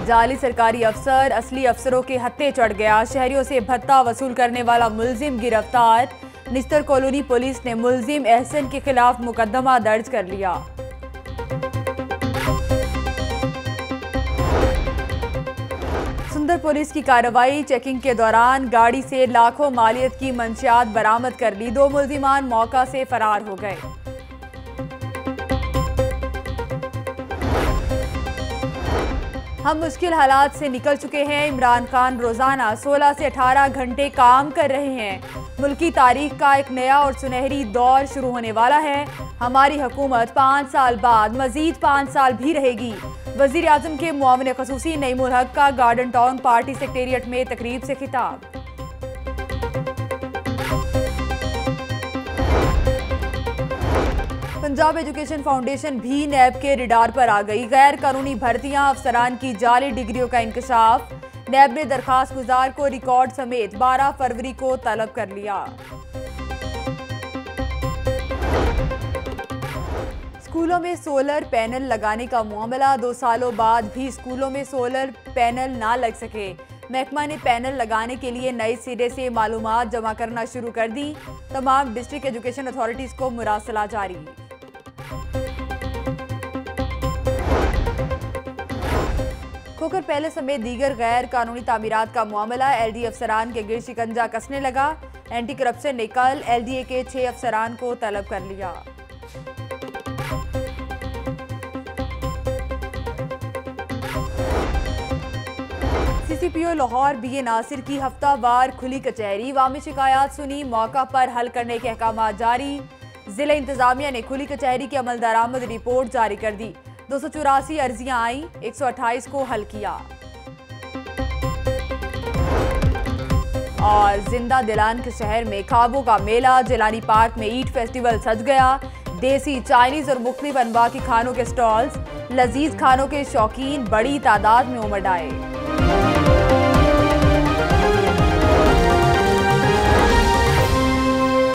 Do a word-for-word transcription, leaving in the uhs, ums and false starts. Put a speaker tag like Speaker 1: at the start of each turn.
Speaker 1: जाली सरकारी अफसर असली अफसरों के हत्थे चढ़ गया। शहरियों से भत्ता वसूल करने वाला मुलजिम गिरफ्तार। निस्तर कॉलोनी पुलिस ने मुलजिम एहसन के खिलाफ मुकदमा दर्ज कर लिया। सुंदर पुलिस की कार्रवाई। चेकिंग के दौरान गाड़ी से लाखों मालियत की मंशियात बरामद कर ली। दो मुलजिमान मौका से फरार हो गए। हम मुश्किल हालात से निकल चुके हैं। इमरान खान रोजाना सोलह से अठारह घंटे काम कर रहे हैं। मुल्की तारीख का एक नया और सुनहरी दौर शुरू होने वाला है। हमारी हुकूमत पाँच साल बाद मजीद पाँच साल भी रहेगी। वजीर आजम के मुआविन खसूसी नईमुल हक का गार्डन टाउन पार्टी सेक्रेटेरिएट में तकरीब से खिताब। पंजाब एजुकेशन फाउंडेशन भी नैब के रिडार पर आ गई। गैर कानूनी भर्तियां, अफसरान की जाली डिग्रियों का इंकशाफ। नैब ने दरखास्त गुजार को रिकॉर्ड समेत बारह फरवरी को तलब कर लिया। स्कूलों में सोलर पैनल लगाने का मामला। दो सालों बाद भी स्कूलों में सोलर पैनल ना लग सके। महकमा ने पैनल लगाने के लिए नए सिरे से मालूमात जमा करना शुरू कर दी। तमाम डिस्ट्रिक्ट एजुकेशन अथॉरिटीज को मुरासला जारी। खोकर पैलेस समेत दीगर गैर कानूनी तामीरात का मामला। एलडी अफसरान के गिर शिकंजा कसने लगा। एंटी करप्शन ने कल एलडीए के छह अफसरान को तलब कर लिया। CCPO Lahore B A Nasir की हफ्तावार खुली कचहरी। वामी शिकायत सुनी, मौका पर हल करने के अहकाम जारी। जिला इंतजामिया ने खुली कचहरी की अमल दरामद रिपोर्ट जारी कर दी। दो सौ चौरासी अर्जियां आई, एक सौ अट्ठाईस को हल किया। और जिंदा दिलान के शहर में खाबों का मेला। जिलानी पार्क में ईद फेस्टिवल सज गया। देसी, चाइनीज और मुख्तलिफ अनवा के खानों के स्टॉल्स। लजीज खानों के शौकीन बड़ी तादाद में उमड़ आए।